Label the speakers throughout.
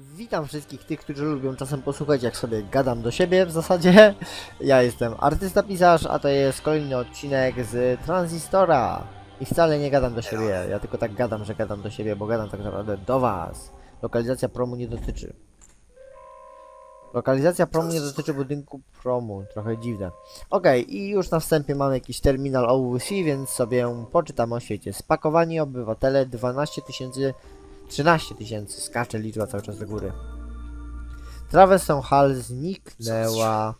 Speaker 1: Witam wszystkich tych, którzy lubią czasem posłuchać, jak sobie gadam do siebie w zasadzie. Ja jestem artysta pisarz, a to jest kolejny odcinek z Transistora. I wcale nie gadam do siebie, ja tylko tak gadam, że gadam do siebie, bo gadam tak naprawdę do was. Lokalizacja promu nie dotyczy. Lokalizacja promu nie dotyczy budynku promu, trochę dziwne. Okej, i już na wstępie mamy jakiś terminal OWC, więc sobie poczytamy o świecie. Spakowani obywatele 12 000, 13 000, skacze liczba cały czas do góry. Traverson Hall zniknęła.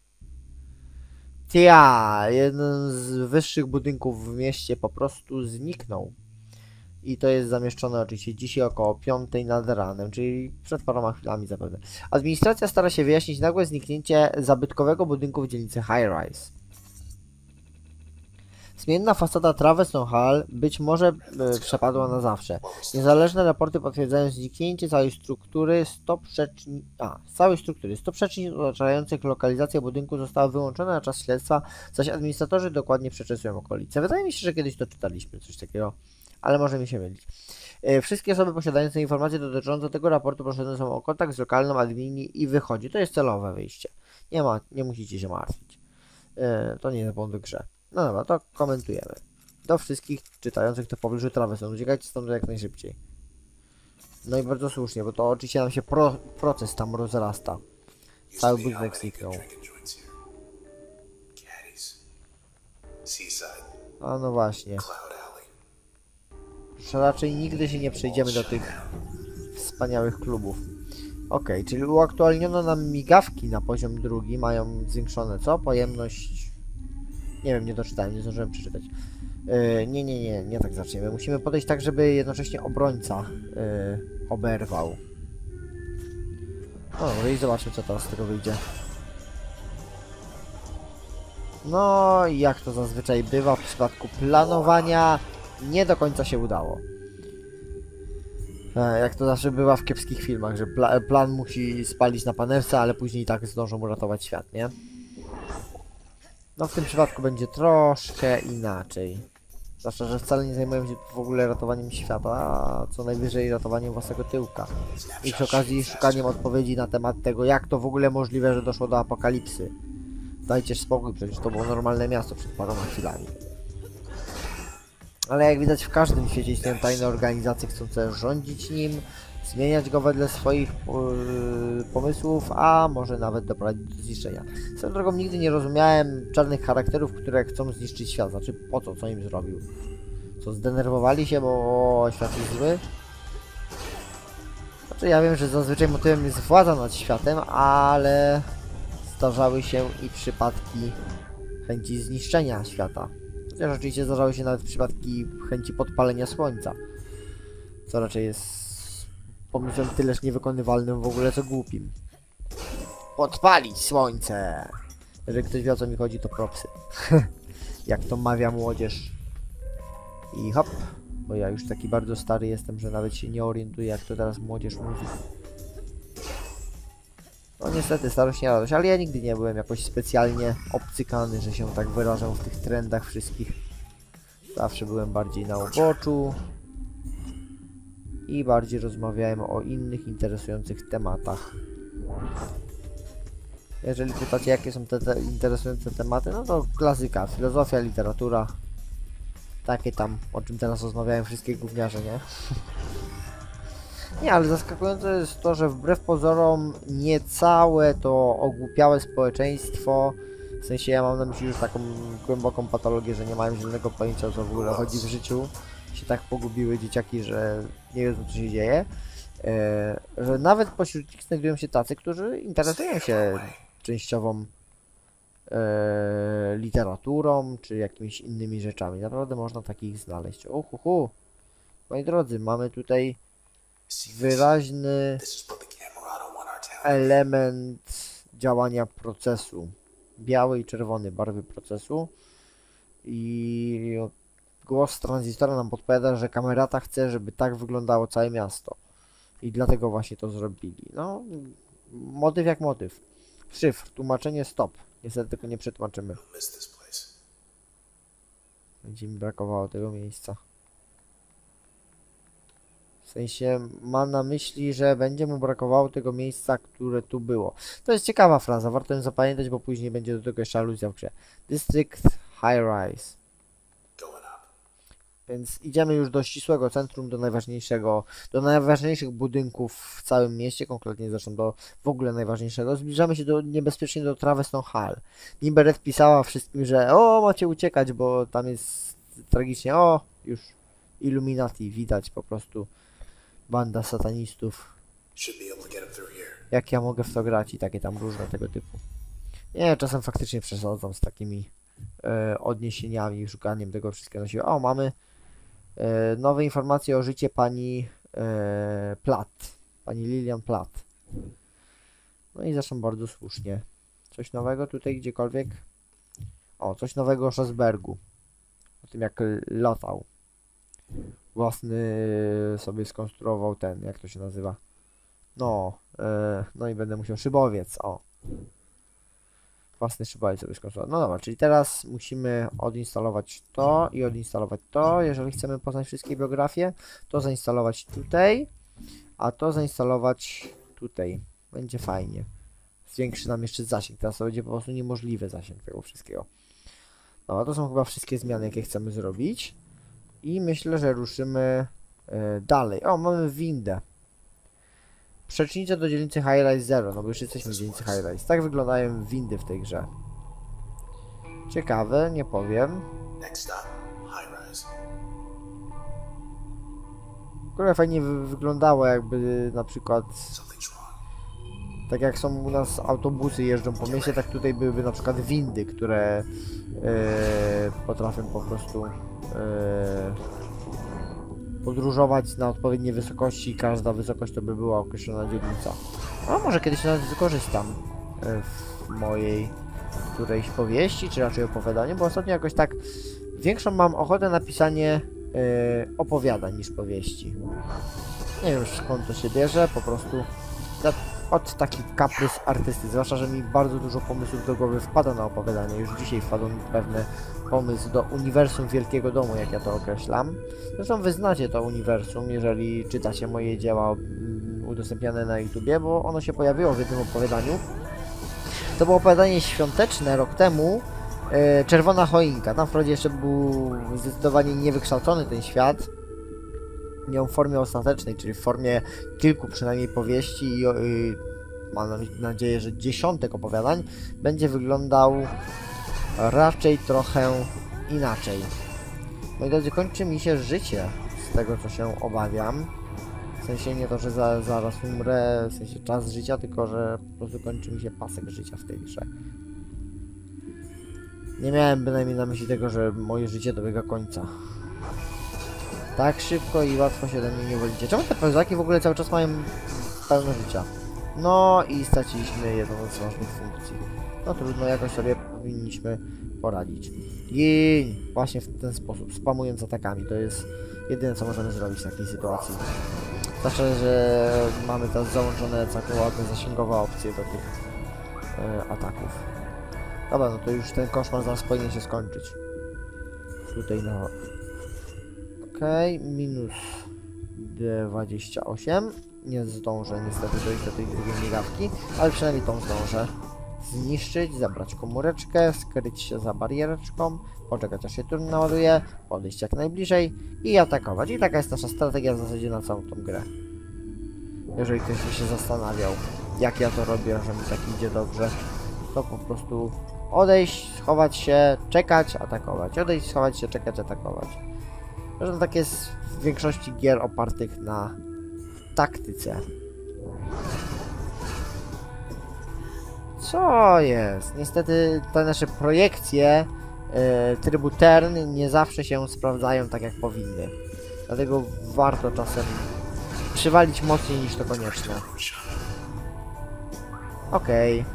Speaker 1: Jeden z wyższych budynków w mieście po prostu zniknął. I to jest zamieszczone oczywiście dzisiaj około 5 nad ranem, czyli przed paroma chwilami zapewne. Administracja stara się wyjaśnić nagłe zniknięcie zabytkowego budynku w dzielnicy High Rise. Zmienna fasada Traverson Hall być może przepadła na zawsze. Niezależne raporty potwierdzają zniknięcie całej struktury. 100 przecznic otaczających lokalizację budynku zostały wyłączone na czas śledztwa, zaś administratorzy dokładnie przeczesują okolice. Wydaje mi się, że kiedyś to czytaliśmy, coś takiego, ale może mi się mylić. Wszystkie osoby posiadające informacje dotyczące tego raportu proszone są o kontakt z lokalną admini i wychodzi. To jest celowe wyjście. Nie musicie się martwić. To nie jest błąd w grze. No dobra, to komentujemy. Do wszystkich czytających to w pobliżu Traverson. Uciekajcie stąd jak najszybciej. No i bardzo słusznie, bo to oczywiście nam się proces tam rozrasta. Cały budynek zniknął. A no właśnie. Że raczej nigdy się nie przejdziemy do tych wspaniałych klubów. Okej, czyli uaktualniono nam migawki na poziom drugi. Mają zwiększone co? Pojemność... Nie wiem, nie doczytałem, nie zdążyłem przeczytać. Nie tak zaczniemy. Musimy podejść tak, żeby jednocześnie obrońca oberwał. No i zobaczmy, co teraz z tego wyjdzie. No i jak to zazwyczaj bywa w przypadku planowania, nie do końca się udało. Jak to zawsze bywa w kiepskich filmach, że plan musi spalić na panewce, ale później i tak zdążą uratować świat, nie? No w tym przypadku będzie troszkę inaczej. Zwłaszcza, że wcale nie zajmują się w ogóle ratowaniem świata, a co najwyżej ratowaniem własnego tyłka. I przy okazji szukaniem odpowiedzi na temat tego, jak to w ogóle możliwe, że doszło do apokalipsy. Dajcie spokój, przecież to było normalne miasto przed paroma chwilami. Ale jak widać w każdym świecie istnieją tajne organizacje chcące rządzić nim, zmieniać go wedle swoich pomysłów, a może nawet doprowadzić do zniszczenia. Swoją drogą nigdy nie rozumiałem czarnych charakterów, które chcą zniszczyć świat. Znaczy po co? Co im zrobił? Co, zdenerwowali się, bo świat jest zły? Znaczy ja wiem, że zazwyczaj motywem jest władza nad światem, ale zdarzały się i przypadki chęci zniszczenia świata. Chociaż oczywiście zdarzały się nawet przypadki chęci podpalenia słońca. Co raczej jest pomysłem tyleż niewykonywalnym w ogóle, co głupim. Podpalić słońce! Jeżeli ktoś wie, o co mi chodzi, to propsy. Jak to mawia młodzież. I hop, bo ja już taki bardzo stary jestem, że nawet się nie orientuję, jak to teraz młodzież mówi. No niestety, starość nie radość, ale ja nigdy nie byłem jakoś specjalnie obcykany, że się tak wyrażam w tych trendach wszystkich. Zawsze byłem bardziej na uboczu i bardziej rozmawiałem o innych interesujących tematach. Jeżeli pytacie, jakie są te interesujące tematy, no to klasyka, filozofia, literatura. Takie tam, o czym teraz rozmawiałem, wszystkie gówniarze, nie? Nie, ale zaskakujące jest to, że wbrew pozorom niecałe to ogłupiałe społeczeństwo, w sensie ja mam na myśli już taką głęboką patologię, że nie mają zielonego pojęcia, o co w ogóle chodzi w życiu, się tak pogubiły dzieciaki, że nie wiedzą, co się dzieje, że nawet pośród nich znajdują się tacy, którzy interesują się częściową literaturą, czy jakimiś innymi rzeczami. Naprawdę można takich znaleźć. Moi drodzy, mamy tutaj wyraźny element działania procesu. Biały i czerwony barwy procesu. I głos z tranzystora nam podpowiada, że kamerata chce, żeby tak wyglądało całe miasto. I dlatego właśnie to zrobili. No, motyw jak motyw. Szyfr, tłumaczenie stop. Niestety tylko nie przetłumaczymy. Będzie mi brakowało tego miejsca. sensie ma na myśli, że będzie mu brakowało tego miejsca, które tu było. To jest ciekawa fraza, warto ją zapamiętać, bo później będzie do tego jeszcze aluzja w grze. District High Rise. Więc idziemy już do ścisłego centrum, do najważniejszych budynków w całym mieście, konkretnie zresztą do w ogóle najważniejszego. Zbliżamy się niebezpiecznie do Traveston Hall. Niby Red pisała wszystkim, że o, macie uciekać, bo tam jest tragicznie. O, już Illuminati, widać po prostu banda satanistów. Jak ja mogę w to grać i takie tam różne tego typu. Nie, czasem faktycznie przesadzam z takimi odniesieniami i szukaniem tego wszystkiego. O, mamy nowe informacje o życiu pani Platt. Pani Lillian Platt. No i zresztą bardzo słusznie. Coś nowego tutaj gdziekolwiek? O, coś nowego o Strasbergu. O tym jak latał. Własny sobie skonstruował ten, jak to się nazywa? No, no i będę musiał szybowiec, o. Własny szybowiec sobie skonstruował. No dobra, czyli teraz musimy odinstalować to i odinstalować to. Jeżeli chcemy poznać wszystkie biografie, to zainstalować tutaj, a to zainstalować tutaj. Będzie fajnie. Zwiększy nam jeszcze zasięg. Teraz to będzie po prostu niemożliwy zasięg tego wszystkiego. No, to są chyba wszystkie zmiany, jakie chcemy zrobić. I myślę, że ruszymy dalej. O, mamy windę. Przecznicę do dzielnicy High-Rise 0, no bo już jesteśmy w dzielnicy High-Rise. Tak wyglądają windy w tej grze. Ciekawe, nie powiem. Które fajnie wyglądało, jakby na przykład... Tak jak są u nas autobusy jeżdżą po mieście, tak tutaj byłyby na przykład windy, które potrafią po prostu podróżować na odpowiedniej wysokości i każda wysokość to by była określona dzielnica. A może kiedyś nawet wykorzystam w mojej którejś powieści, czy raczej opowiadaniu, bo ostatnio jakoś tak większą mam ochotę na pisanie opowiadań niż powieści. Nie wiem skąd to się bierze, po prostu od taki kaprys artysty, zwłaszcza, że mi bardzo dużo pomysłów do głowy wpada na opowiadanie. Już dzisiaj wpadł mi pewny pomysł do uniwersum Wielkiego Domu, jak ja to określam. Zresztą wy znacie to uniwersum, jeżeli czytacie moje dzieła udostępniane na YouTubie, bo ono się pojawiło w jednym opowiadaniu. To było opowiadanie świąteczne rok temu, Czerwona choinka. Tam wprawdzie jeszcze był zdecydowanie niewykształcony ten świat. Nie w formie ostatecznej, czyli w formie kilku przynajmniej powieści i mam nadzieję, że dziesiątek opowiadań będzie wyglądał raczej trochę inaczej. Moi drodzy, kończy mi się życie z tego, co się obawiam. W sensie nie to, że zaraz umrę, w sensie czas życia, tylko że po prostu kończy mi się pasek życia w tej grze. Nie miałem bynajmniej na myśli tego, że moje życie dobiega końca. Tak szybko i łatwo się do mnie nie wolicie. Czemu te pełzaki w ogóle cały czas mają pełno życia? No i straciliśmy jedną z ważnych funkcji. No trudno, jakoś sobie powinniśmy poradzić. I właśnie w ten sposób, spamując atakami, to jest jedyne, co możemy zrobić w takiej sytuacji. Zwłaszcza, że mamy teraz załączone całkiem ładne zasięgowe opcje do tych ataków. Dobra, no to już ten koszmar zaraz powinien się skończyć. Tutaj no... Okej, minus 28. Nie zdążę niestety dojść do tej drugiej migawki, ale przynajmniej tą zdążę zniszczyć, zabrać komóreczkę, skryć się za bariereczką, poczekać aż się turn naładuje, podejść jak najbliżej i atakować. I taka jest nasza strategia w zasadzie na całą tą grę. Jeżeli ktoś by się zastanawiał, jak ja to robię, że mi tak idzie dobrze, to po prostu odejść, schować się, czekać, atakować. Odejść, schować się, czekać, atakować. Zresztą tak jest w większości gier opartych na taktyce. Co jest? Niestety te nasze projekcje trybu turn nie zawsze się sprawdzają tak jak powinny. Dlatego warto czasem przywalić mocniej niż to konieczne. Okej.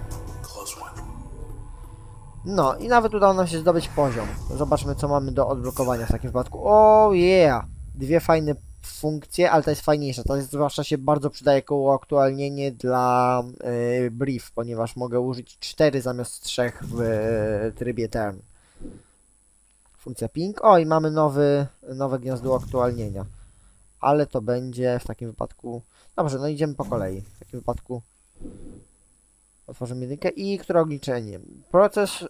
Speaker 1: No i nawet udało nam się zdobyć poziom. Zobaczmy, co mamy do odblokowania w takim wypadku. Oh yeah! Dwie fajne funkcje, ale ta jest fajniejsza. Ta jest, zwłaszcza się bardzo przydaje jako uaktualnienie dla brief, ponieważ mogę użyć 4 zamiast 3 w trybie turn. Funkcja ping. O, i mamy nowe gniazdo uaktualnienia. ale to będzie w takim wypadku... Dobrze, no idziemy po kolei. W takim wypadku otworzymy jedynkę i które ograniczenie? Proces...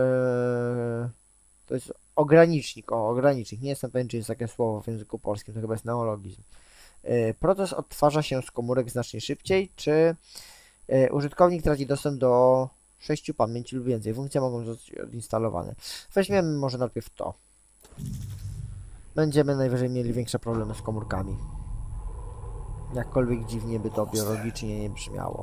Speaker 1: to jest ogranicznik, ogranicznik. Nie jestem pewien, czy jest takie słowo w języku polskim, to chyba jest neologizm. Proces odtwarza się z komórek znacznie szybciej, czy użytkownik traci dostęp do 6 pamięci lub więcej. Funkcje mogą zostać odinstalowane. Weźmiemy może najpierw to. Będziemy najwyżej mieli większe problemy z komórkami. Jakkolwiek dziwnie by to biologicznie nie brzmiało.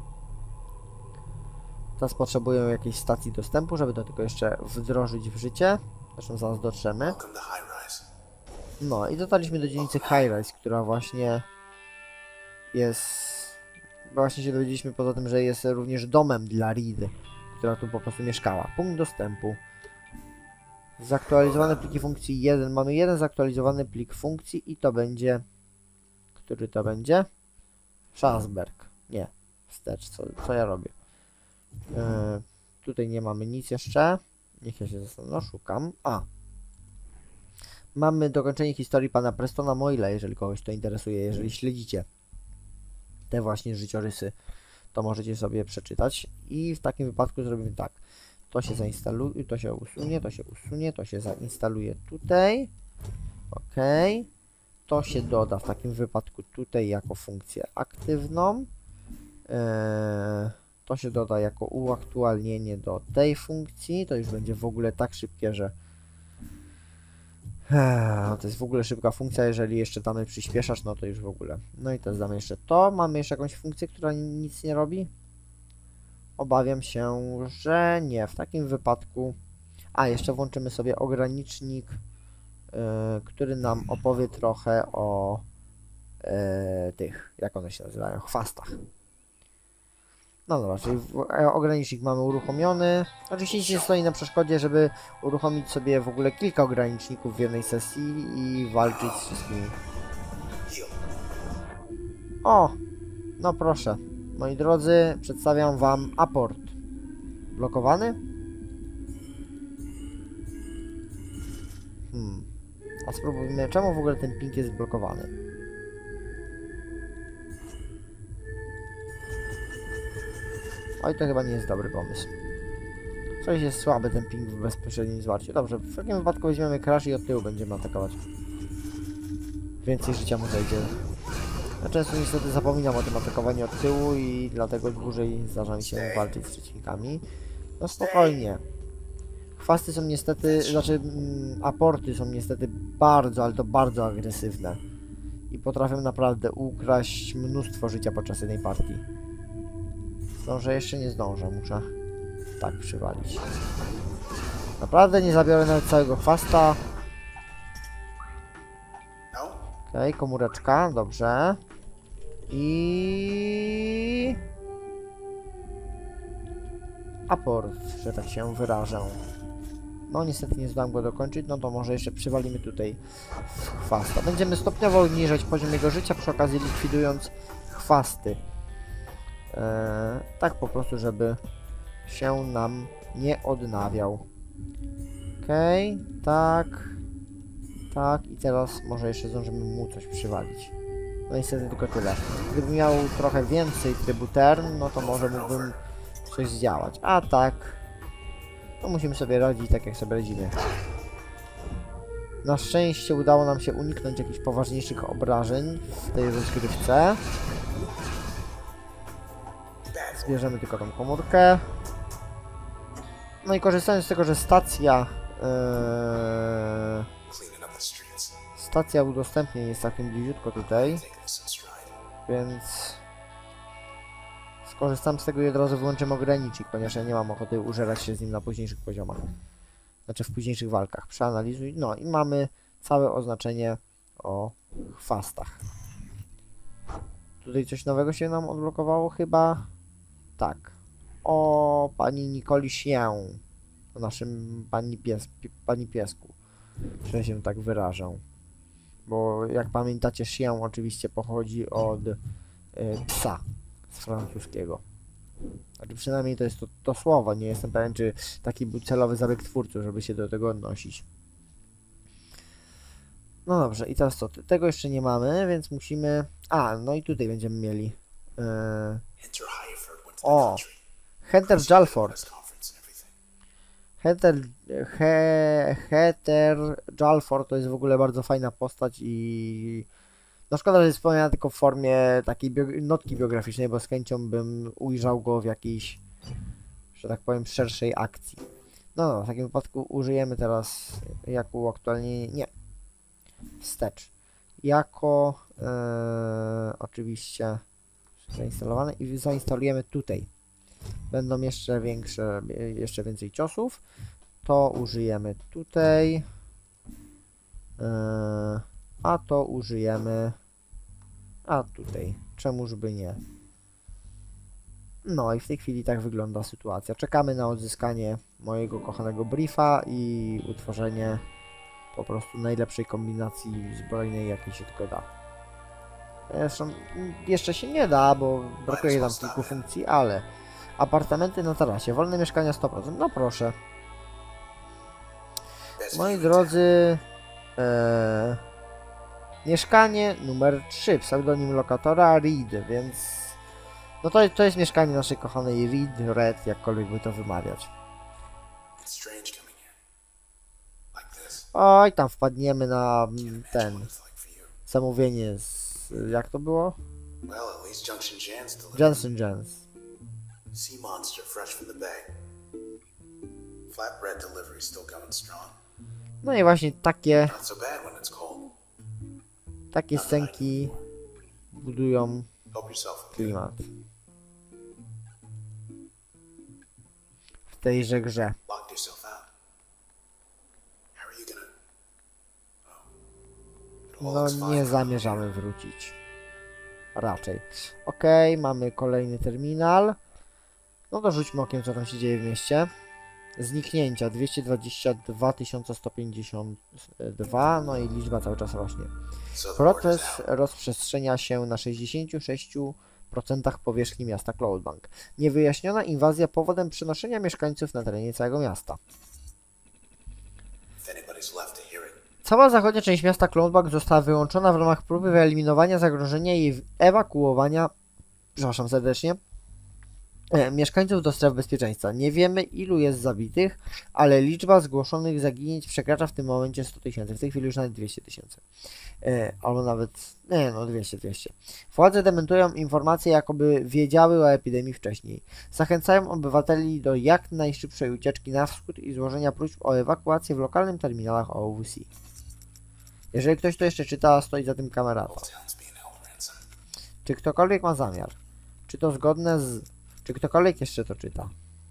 Speaker 1: Teraz potrzebują jakiejś stacji dostępu, żeby do tego jeszcze wdrożyć w życie. Zresztą zaraz dotrzemy. No i dotarliśmy do dzielnicy High-Rise, która właśnie jest... Właśnie się dowiedzieliśmy poza tym, że jest również domem dla Ridy, która tu po prostu mieszkała. Punkt dostępu. Zaktualizowane pliki funkcji 1. Mamy jeden zaktualizowany plik funkcji i to będzie... Który to będzie? Schasberg. Nie. Wstecz. Co ja robię? Tutaj nie mamy nic jeszcze. Niech ja się zastanowię. Szukam. Mamy dokończenie historii pana Prestona Moyle, jeżeli kogoś to interesuje. Jeżeli śledzicie te właśnie życiorysy, to możecie sobie przeczytać. I w takim wypadku zrobimy tak. To się zainstaluje, to się usunie, to się zainstaluje tutaj. OK. To się doda w takim wypadku tutaj jako funkcję aktywną. To się doda jako uaktualnienie do tej funkcji. To już będzie w ogóle tak szybkie, że to jest w ogóle szybka funkcja. Jeżeli jeszcze damy przyspieszacz, no to już w ogóle. No i teraz damy jeszcze to. Mamy jeszcze jakąś funkcję, która nic nie robi? Obawiam się, że nie. W takim wypadku... jeszcze włączymy sobie ogranicznik, który nam opowie trochę o tych, jak one się nazywają, chwastach. No dobra, czyli ogranicznik mamy uruchomiony. Oczywiście nic nie stoi na przeszkodzie, żeby uruchomić sobie w ogóle kilka ograniczników w jednej sesji i walczyć z wszystkimi. O! No proszę. Moi drodzy, przedstawiam wam aport. Blokowany? A spróbujmy, czemu w ogóle ten ping jest blokowany? Oj, to chyba nie jest dobry pomysł. Coś jest słaby ten ping w bezpośrednim zwarciu. Dobrze, w takim wypadku weźmiemy crash i od tyłu będziemy atakować. Więcej życia mu zejdzie. Ja często niestety zapominam o tym atakowaniu od tyłu i dlatego dłużej zdarza mi się walczyć z przeciwnikami. No spokojnie. Chwasty są niestety, aporty są niestety bardzo, ale to bardzo agresywne. I potrafią naprawdę ukraść mnóstwo życia podczas jednej partii. Zdążę? Jeszcze nie zdążę, muszę tak przywalić. Naprawdę nie zabiorę nawet całego chwasta. Okej, komóreczka, dobrze. I... aport, że tak się wyrażę. No niestety nie zdałem go dokończyć, no to może jeszcze przywalimy tutaj chwasta. Będziemy stopniowo obniżać poziom jego życia, przy okazji likwidując chwasty. Tak po prostu, żeby się nam nie odnawiał. Okej, tak. Tak, i teraz może jeszcze zdążymy mu coś przywalić. No niestety tylko tyle. Gdybym miał trochę więcej trybu turn, no to może mógłbym coś zdziałać. A tak, to musimy sobie radzić tak, jak sobie radzimy. Na szczęście udało nam się uniknąć jakichś poważniejszych obrażeń w tej rozgrywce. Zbierzemy tylko tą komórkę. No i korzystając z tego, że stacja udostępnień jest całkiem bliziutko tutaj, więc skorzystam z tego i od razu wyłączymy ogranicznik, ponieważ ja nie mam ochoty użerać się z nim na późniejszych poziomach. Znaczy w późniejszych walkach. Przeanalizuj. No i mamy całe oznaczenie o chwastach. Tutaj coś nowego się nam odblokowało chyba. Tak. O pani Nikoli się. O naszym pani piesku. Że się tak wyrażę. Bo jak pamiętacie, się oczywiście pochodzi od psa z francuskiego. Znaczy przynajmniej to jest to słowo. Nie jestem pewien, czy taki był celowy zabieg twórców, żeby się do tego odnosić. No dobrze, i teraz co? Tego jeszcze nie mamy, więc musimy... A, no i tutaj będziemy mieli... O! Heather Jalford. Heather Jalford to jest w ogóle bardzo fajna postać i... No szkoda, że jest wspomniana tylko w formie takiej notki biograficznej, bo z chęcią bym ujrzał go w jakiejś, że tak powiem, szerszej akcji. No, w takim wypadku użyjemy teraz jako uaktualnienie... Nie. Wstecz. Jako... oczywiście zainstalowane i zainstalujemy tutaj. Będą jeszcze większe, jeszcze więcej ciosów. To użyjemy tutaj. A to użyjemy... A tutaj. Czemuż by nie? No i w tej chwili tak wygląda sytuacja. Czekamy na odzyskanie mojego kochanego briefa i utworzenie po prostu najlepszej kombinacji zbrojnej, jakiej się tylko da. Zresztą jeszcze się nie da, bo brakuje tam kilku funkcji, ale... Apartamenty na tarasie, wolne mieszkania 100%. No proszę. Moi drodzy... mieszkanie numer 3, pseudonim lokatora Reed, więc... No to jest mieszkanie naszej kochanej Red, jakkolwiek by to wymawiać. Oj, tam wpadniemy na ten... zamówienie z... jak to było? Jensen Jens.
Speaker 2: Sea monster fresh from the bay. Flatbread delivery still going strong.
Speaker 1: No i właśnie takie...
Speaker 2: Not so bad when it's cold.
Speaker 1: Takie scenki budują
Speaker 2: Help yourself.
Speaker 1: klimat w tejże grze.
Speaker 2: Locked yourself out. How are you gonna... Oh. It all
Speaker 1: No
Speaker 2: looks fine
Speaker 1: nie
Speaker 2: from
Speaker 1: zamierzamy wrócić. Raczej. Okej, mamy kolejny terminal. No to rzućmy okiem, co tam się dzieje w mieście. Zniknięcia 222 152, no i liczba cały czas rośnie. Proces rozprzestrzenia się na 66% powierzchni miasta Cloudbank. Niewyjaśniona inwazja powodem przenoszenia mieszkańców na terenie całego miasta.
Speaker 2: If anybody's left to hear it.
Speaker 1: Cała zachodnia część miasta Cloudbank została wyłączona w ramach próby wyeliminowania zagrożenia i ewakuowania, przepraszam serdecznie, mieszkańców do stref bezpieczeństwa. Nie wiemy, ilu jest zabitych, ale liczba zgłoszonych zaginięć przekracza w tym momencie 100 000. W tej chwili już nawet 200 000. Albo nawet... Nie, no 200. Władze dementują informacje, jakoby wiedziały o epidemii wcześniej. Zachęcają obywateli do jak najszybszej ucieczki na wschód i złożenia próśb o ewakuację w lokalnych terminalach OWC. Jeżeli ktoś to jeszcze czyta, stoi za tym kamera. Czy ktokolwiek ma zamiar? Czy to zgodne z... Czy ktokolwiek jeszcze to czyta?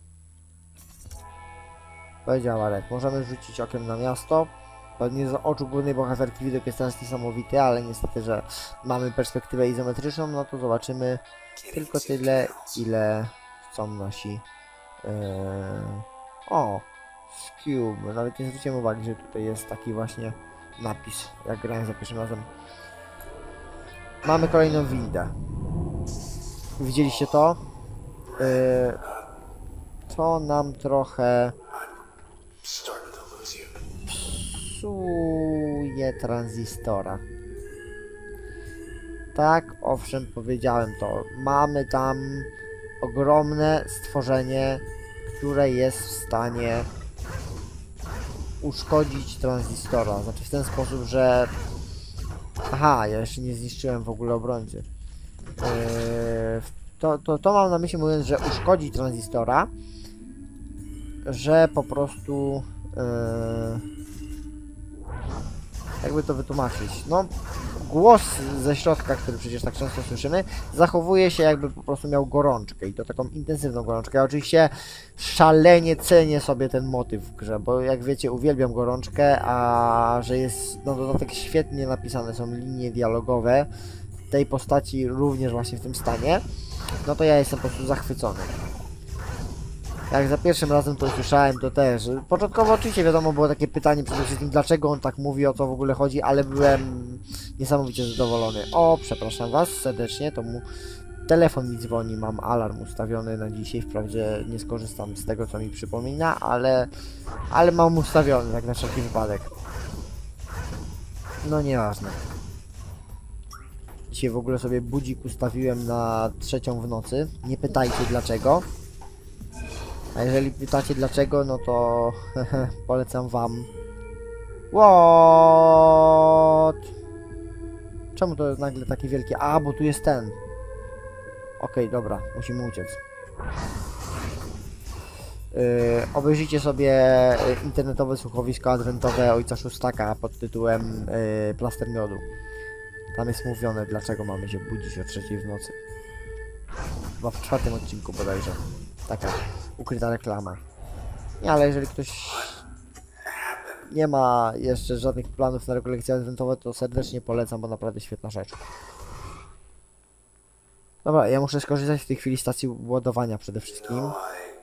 Speaker 1: Powiedziała Red. Możemy rzucić okiem na miasto. Pewnie z oczu głównej bohaterki widok jest teraz niesamowity, ale niestety, że mamy perspektywę izometryczną, no to zobaczymy tylko tyle, ile chcą nasi... O! Scube. Nawet nie zwróciłem uwagi, że tutaj jest taki właśnie napis, jak grałem za pierwszym razem. Mamy kolejną windę. Widzieliście to? To nam trochę psuje tranzystora. Tak, owszem, powiedziałem to. Mamy tam ogromne stworzenie, które jest w stanie uszkodzić tranzystora. Znaczy w ten sposób, że... Aha, ja jeszcze nie zniszczyłem w ogóle obrońcy. To mam na myśli, mówiąc, że uszkodzi tranzystora, że po prostu jakby to wytłumaczyć, no głos ze środka, który przecież tak często słyszymy, zachowuje się jakby po prostu miał gorączkę i to taką intensywną gorączkę. Ja oczywiście szalenie cenię sobie ten motyw w grze, bo jak wiecie, uwielbiam gorączkę, a że jest na dodatek świetnie napisane są linie dialogowe tej postaci również właśnie w tym stanie, no to ja jestem po prostu zachwycony. Jak za pierwszym razem to usłyszałem, to też. Początkowo oczywiście wiadomo było takie pytanie przede wszystkim, dlaczego on tak mówi, o co w ogóle chodzi, ale byłem niesamowicie zadowolony. O, przepraszam was serdecznie, to mu telefon mi dzwoni, mam alarm ustawiony na dzisiaj, wprawdzie nie skorzystam z tego, co mi przypomina, ale mam ustawiony, tak na wszelki wypadek. No nieważne. Dzisiaj w ogóle sobie budzik ustawiłem na 3 w nocy. Nie pytajcie dlaczego. A jeżeli pytacie dlaczego, no to polecam wam. What? Czemu to jest nagle takie wielkie? A, bo tu jest ten. Okej, dobra, musimy uciec. Obejrzyjcie sobie internetowe słuchowisko adwentowe Ojca Szóstaka pod tytułem Plaster Miodu. Tam jest mówione, dlaczego mamy się budzić o 3 w nocy. Chyba w 4 odcinku bodajże. Taka ukryta reklama. Nie, ale jeżeli ktoś nie ma jeszcze żadnych planów na rekolekcje adwentowe, to serdecznie polecam, bo naprawdę świetna rzecz. Dobra, ja muszę skorzystać w tej chwili z stacji ładowania przede wszystkim.
Speaker 2: I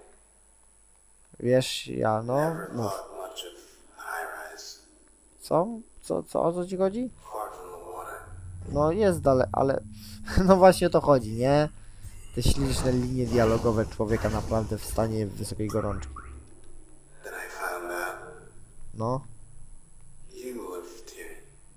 Speaker 1: Wiesz, ja no,
Speaker 2: never
Speaker 1: mów.
Speaker 2: thought much of high-rise.
Speaker 1: Co, o co ci chodzi?
Speaker 2: Far from the water.
Speaker 1: No jest dalej, ale no właśnie o to chodzi, nie? Te śliczne linie dialogowe człowieka naprawdę w stanie wysokiej gorączki.
Speaker 2: Then I found out
Speaker 1: No,
Speaker 2: you lived here.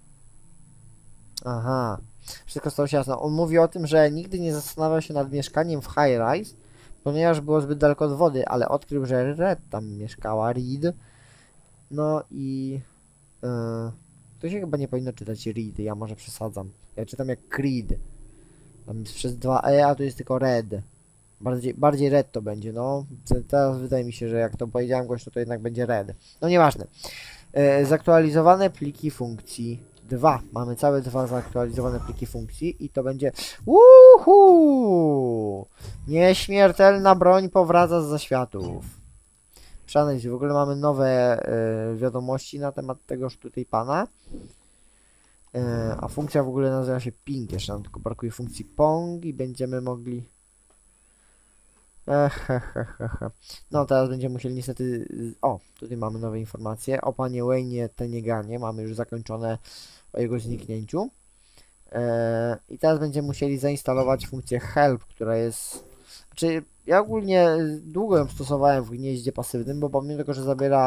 Speaker 1: aha. Wszystko stało się jasne. On mówi o tym, że nigdy nie zastanawiał się nad mieszkaniem w High Rise, ponieważ było zbyt daleko od wody, ale odkrył, że Red tam mieszkała, Reed. No i... to się chyba nie powinno czytać Reed, ja może przesadzam. Ja czytam jak Creed. Tam jest przez 2 a tu jest tylko Red. Bardziej Red to będzie, no. Teraz wydaje mi się, że jak to powiedziałem głośno, to jednak będzie Red. No nieważne. Zaktualizowane pliki funkcji 2. Mamy całe 2 zaktualizowane pliki funkcji i to będzie... Uhu! Nieśmiertelna broń powraca z zaświatów. Przeanalizuj. W ogóle mamy nowe wiadomości na temat tegoż tutaj pana. A funkcja w ogóle nazywa się ping. Jeszcze nam tylko brakuje funkcji pong i będziemy mogli... No teraz będziemy musieli niestety... O, tutaj mamy nowe informacje. O panie Wayne'ie Tennieganie. Mamy już zakończone o jego zniknięciu. I teraz będziemy musieli zainstalować funkcję help, która jest... Znaczy, ja ogólnie długo ją stosowałem w gnieździe pasywnym, bo pomimo tego, że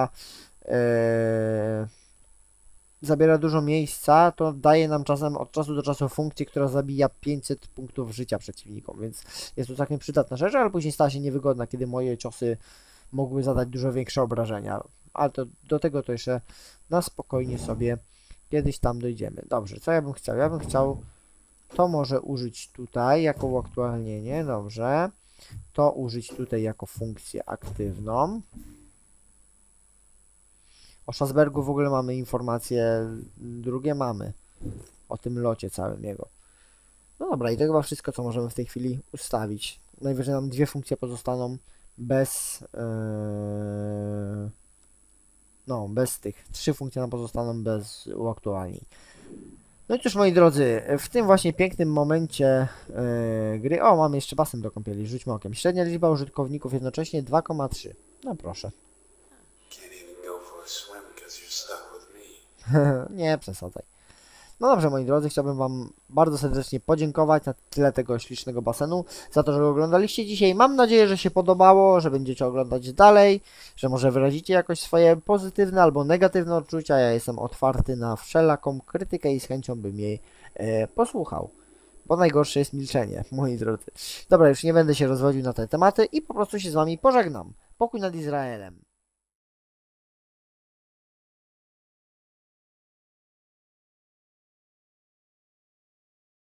Speaker 1: zabiera dużo miejsca, to daje nam czasem od czasu do czasu funkcję, która zabija 500 punktów życia przeciwnikom, więc jest to całkiem przydatna rzecz, ale później stała się niewygodna, kiedy moje ciosy mogły zadać dużo większe obrażenia. Ale to, do tego to jeszcze na spokojnie sobie kiedyś tam dojdziemy. Dobrze, co ja bym chciał? Ja bym chciał to może użyć tutaj jako uaktualnienie, dobrze. To użyć tutaj jako funkcję aktywną. O Strasbergu w ogóle mamy informacje, drugie mamy o tym locie całym jego. No dobra, i to chyba wszystko, co możemy w tej chwili ustawić. Najwyżej nam 2 funkcje pozostaną bez... no, bez tych. 3 funkcje nam pozostaną bez uaktualnień. No i cóż, moi drodzy, w tym właśnie pięknym momencie gry... O, mamy jeszcze basen do kąpieli, rzućmy okiem. Średnia liczba użytkowników jednocześnie 2,3. No proszę.
Speaker 2: Can't even go for a swim because you're stuck with me.
Speaker 1: Nie przesadzaj. No dobrze, moi drodzy, chciałbym wam bardzo serdecznie podziękować za tyle tego ślicznego basenu, za to, że go oglądaliście dzisiaj. Mam nadzieję, że się podobało, że będziecie oglądać dalej, że może wyrazicie jakoś swoje pozytywne albo negatywne odczucia. Ja jestem otwarty na wszelaką krytykę i z chęcią bym jej posłuchał. Bo najgorsze jest milczenie, moi drodzy. Dobra, już nie będę się rozwodził na te tematy i po prostu się z wami pożegnam. Pokój nad Izraelem.